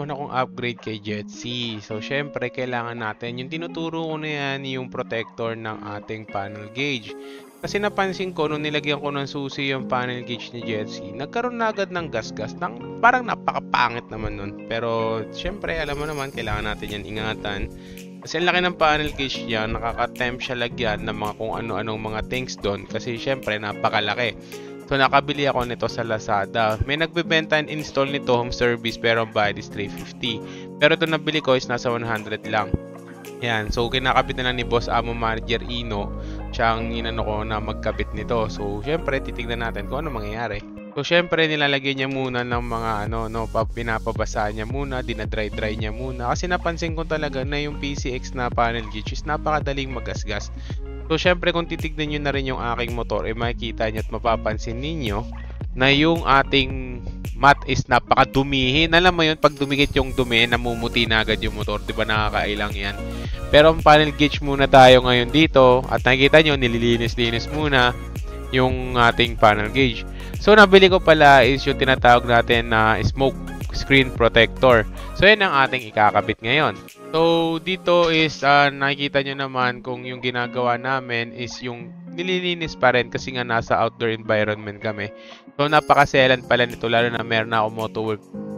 naman akong upgrade kay Jetsi. So, syempre, kailangan natin. Yung tinuturo ko na yan, yung protector ng ating panel gauge. Kasi napansin ko, nung nilagyan ko ng susi yung panel gauge ni Jetsi, nagkaroon na agad ng gas-gas. Parang napakapangit naman nun. Pero, syempre, alam mo naman, kailangan natin yan ingatan. Kasi ang laki ng panel gauge niya, nakaka-tempt siya lagyan ng mga kung ano-anong mga things doon. Kasi, syempre, napakalaki. So, nakabili ako nito sa Lazada. May nagbebenta and install nito home service pero ang bayad is 350. Pero ito nabili ko is nasa 100 lang. Yan. So, kinakabit na lang ni Boss Amo Manager Ino. Siya ang inano ko na magkabit nito. So, syempre, titignan natin kung ano mangyayari. So, syempre, nilalagay niya muna ng mga pinapabasa niya muna, dinadry-dry niya muna. Kasi napansin ko talaga na yung PCX na panel gauge is napakadaling magasgas. So, syempre, kung titignan nyo na rin yung aking motor, makikita nyo at mapapansin ninyo na yung ating mat is napakadumihin. Alam mo yun, pag dumikit yung dumi, namumuti na agad yung motor. Diba, nakakailang yan. Pero, ang panel gauge muna tayo ngayon dito. At nakikita nyo, nililinis-linis muna yung ating panel gauge. So, nabili ko pala is yung tinatawag natin na smoke screen protector. So, yan ang ating ikakabit ngayon. So, dito is nakikita nyo naman kung yung ginagawa namin is yung nililinis pa rin kasi nga nasa outdoor environment kami. So, napakaselan pala nito lalo na meron na ako motorwork.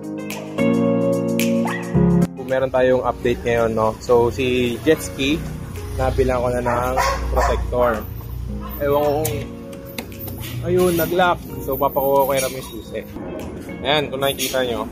Meron tayong update ngayon, no? So, si Jetski, nabilang ko na ng protector. Ewan ko kung ayun, nag-lock. So, papakuha ko kay Ram yung susi. Ayan, kung nakikita nyo,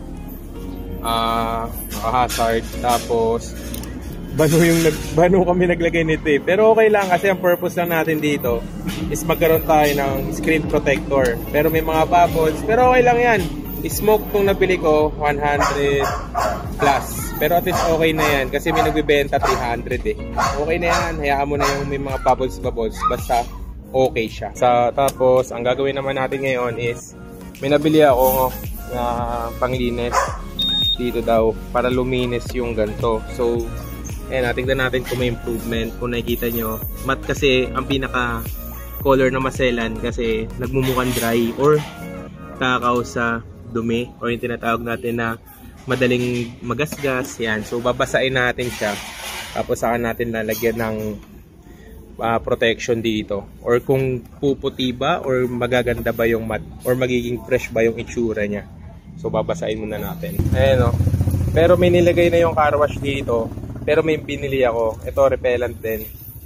hazard, tapos bano kami naglagay nito eh. Pero okay lang kasi ang purpose lang natin dito is magkaroon tayo ng screen protector. Pero may mga bubbles, pero okay lang yan. Smoke tong nabili ko 100 plus, pero at least okay na yan kasi may nagbibenta 300 eh. Okay na yan, hayaan mo na yung may mga bubbles basta okay siya. Tapos ang gagawin naman natin ngayon is may nabili ako na panglinis dito daw para luminis yung ganito. So, ayan, tingnan natin kung may improvement. Kung nakikita nyo, matte kasi ang pinaka color na maselan kasi nagmumukhang dry or takaw sa dumi or yung tinatawag natin na madaling magasgas. Yan. So, babasain natin siya. Tapos, saka natin lalagyan ng protection dito. Or kung puputi ba or magaganda ba yung matte or magiging fresh ba yung itsura niya. So, babasahin muna natin. Ayan o. Pero may nilagay na yung car wash dito. Pero may binili ako. Ito, repellent din.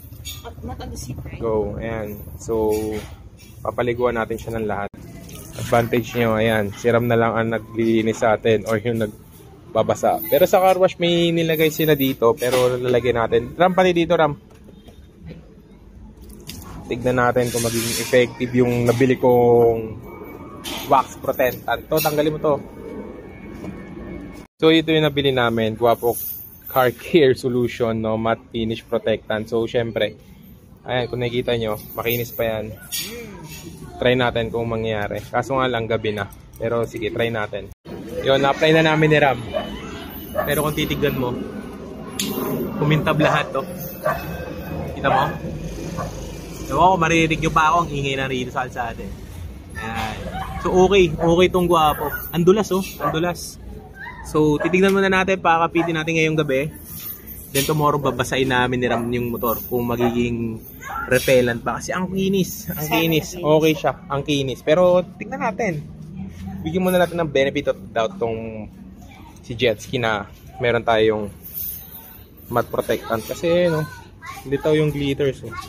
Go. Ayan. So, papaliguan natin siya ng lahat. Advantage nyo, ayan. Si Ram na lang ang naglilinis sa atin or yung nagbabasa. Pero sa car wash, may nilagay sila dito. Pero lalagyan natin. Ram, pati dito, Ram. Tignan natin kung magiging effective yung nabili kong wax protectant. To, tanggalin mo to. So, ito yung nabili namin. Guwapo Car Care Solution, no? Matte Finish Protectant. So, syempre, ayan, kung nakikita nyo, makinis pa yan. Try natin kung mangyayari. Kaso nga lang, gabi na. Pero, sige, try natin. Yun, na-apply na namin ni Ram. Pero kung titignan mo, kumintab lahat, to. Kita mo? Ewan ko, maririnig nyo pa ako. Ang ingay na rin sa kalsada. Ayan. So, okay tong guwapo. Andulas, oh. Andulas. So, titignan muna natin, pakakapitin natin ngayong gabi. Then tomorrow, babasain namin ni Ram yung motor kung magiging repellent pa. Kasi ang kinis. Ang kinis. Okay siya. Ang kinis. Pero, tignan natin. Bigyan muna natin ng benefit of doubt tong si Jetski na meron tayong matte protectant. Kasi, no, hindi tayo yung glitters. Oh.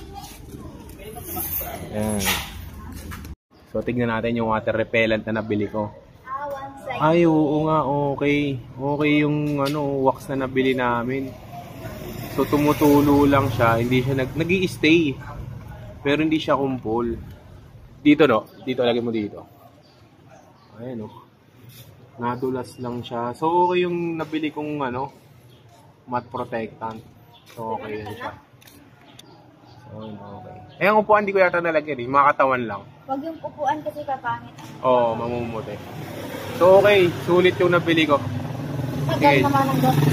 Ayan. So, tignan natin yung water repellent na nabili ko. Ay, oo nga, okay. Okay yung wax na nabili namin. So, tumutulo lang siya. Hindi siya nag-i-stay. Pero hindi siya kumpol. Dito, no? Dito, lagay mo dito. Ayan, no? Nadulas lang siya. So, okay yung nabili kong, matte protectant. So, okay yan siya. Okay. Eh, ang upuan, di ko yata nalagyan eh. Mga katawan lang. Huwag yung upuan kasi kakangit. Oo, mamumuti. So, okay. Sulit yung nabili ko. Tagal naman ang doon.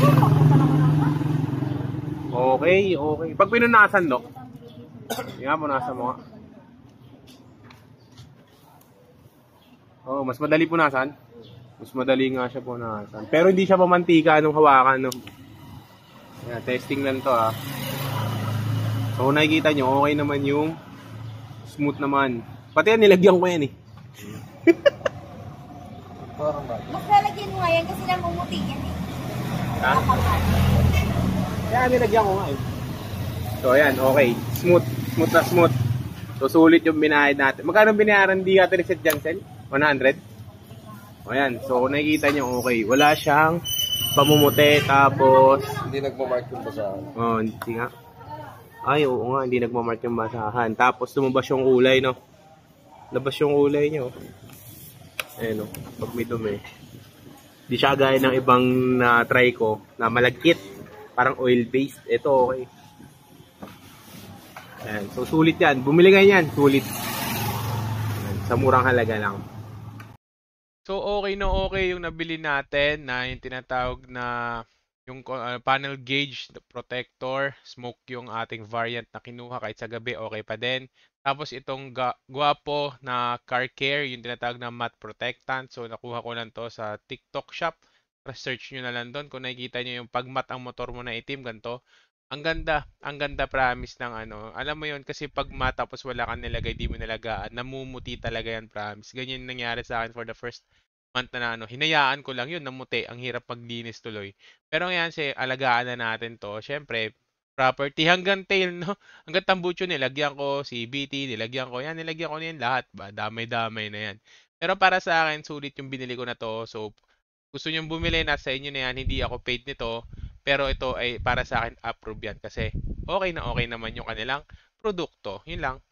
Okay. Pag pinunasan, no? Yan, punasan mo nga. Oh, mas madali punasan. Mas madali nga siya punasan. Pero hindi siya pamantika nung hawakan, no? Yan, testing lang to, ah. So, kung nakikita nyo, okay naman yung smooth naman. Pati yan, nilagyan ko yan, eh. Mas lalagyan mo nga yan kasi namumuti yan eh. Ha? Kaya nilagyan ko nga, eh. So, ayan, okay. Smooth. Smooth na smooth. So, sulit yung binayad natin. Magkano binayaran di natin reset dyan, Sel? 100? O, ayan. So, kung nakikita nyo, okay. Wala siyang pamumuti, tapos... Hindi nagmamark yung basahan. Oh, hindi nga. Ay, oo nga, hindi nagmamark yung basahan. Tapos, lumabas yung kulay, no? Labas yung kulay nyo. Ayan, no? Pag may dumi. Hindi siya gaya ng ibang na-try ko na malagkit. Parang oil-based. Ito, okay. Ayan. So, sulit yan. Bumili kayo yan. Sulit. Ayan. Sa murang halaga lang. So, okay na okay yung nabili natin na yung tinatawag na yung panel gauge protector. Smoke yung ating variant na kinuha kahit sa gabi. Okay pa din. Tapos itong guwapo na car care, yung tinatawag na matte protectant. So, nakuha ko lang to sa TikTok shop. Search nyo na lang doon. Kung nakikita nyo yung pag-matte ang motor mo na itim, ganito. Ang ganda promise ng ano. Alam mo yun, kasi pag matte tapos wala kang nilagay, di mo nalagaan, namumuti talaga yan, promise. Ganyan yung nangyari sa akin for the first month na ano. Hinayaan ko lang yun, namuti. Ang hirap maglinis tuloy. Pero ngayon, alagaan na natin to. Siyempre, property hanggang tail, no? Hanggang tambucho nilagyan ko, CBT, nilagyan ko. Yan, nilagyan ko na yan lahat ba? Damay-damay na yan. Pero para sa akin, sulit yung binili ko na to. So, gusto nyong bumili, nasa inyo na yan. Hindi ako paid nito. Pero ito ay para sa akin approve yan. Kasi okay na okay naman yung kanilang produkto. Yun lang.